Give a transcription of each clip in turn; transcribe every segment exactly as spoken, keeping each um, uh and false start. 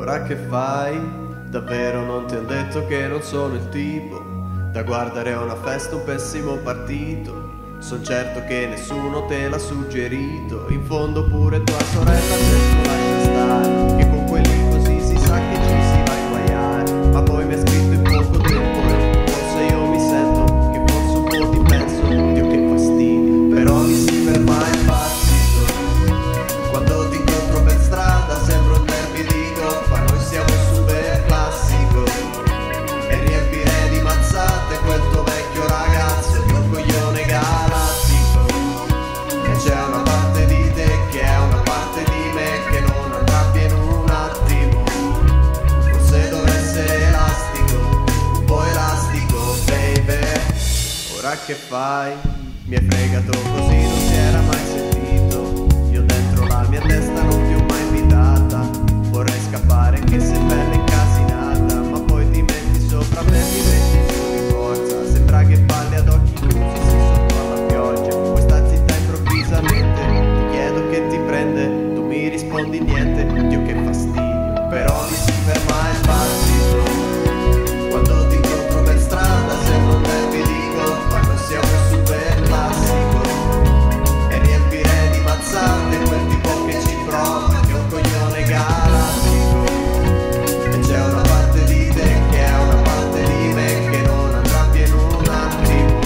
Ora che fai? Davvero non ti han detto che non sono il tipo da guardare a una festa, un pessimo partito. Son certo che nessuno te l'ha suggerito. In fondo pure tua sorella certo lascia stare, che con quelli così si sa che ci si va a inguaiare. Ma poi mi ha scritto in poco tempo e forse io mi sento che forse un po' ti penso. Dio che fastidio, però mi si ferma il partito. Quando ti incontro per strada sembra un derby di coppa. Noi siamo super classico e riempire di mazzate quel tuo vecchio ragazzo di un coglione galattico. E c'è una parte di te che è una parte di me che non andrà via in un attimo. Forse dovrei essere elastico, un po' elastico, baby. Ora che fai? Mi hai fregato così, non si era mai sentito. Io dentro la mia testa non ti ho mai invitata. Vorrei scappare anche se bella incasinata, ma poi ti metti sopra me e mi metti giù di forza. Sembra che balli ad occhi chiusi, sì, sotto alla pioggia. Poi sta zitta improvvisamente, ti chiedo che ti prende, tu mi rispondi niente. Dio che fastidio, però mi si ferma il battito. Quando ti incontro per strada sembra un derby di coppa. Noi siamo super classico e riempire di mazzate quel tipo che ci prova, che è un coglione galattico. E c'è una parte di te che è una parte di me che non andrà via in un attimo.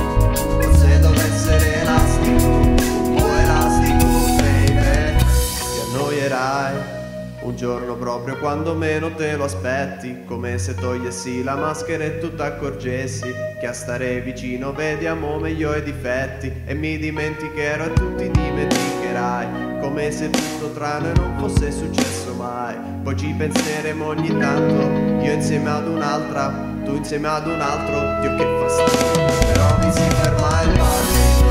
Forse dovrei essere elastico, un po' elastico, baby. Ti annoierai un giorno proprio quando meno te lo aspetti, come se togliessi la maschera e tu t'accorgessi che a stare vicino vediamo meglio i difetti. E mi dimenticherò e tu ti dimenticherai, come se tutto tra noi non fosse successo mai. Poi ci penseremo ogni tanto, io insieme ad un'altra, tu insieme ad un altro. Dio che fastidio, però mi si ferma il battito.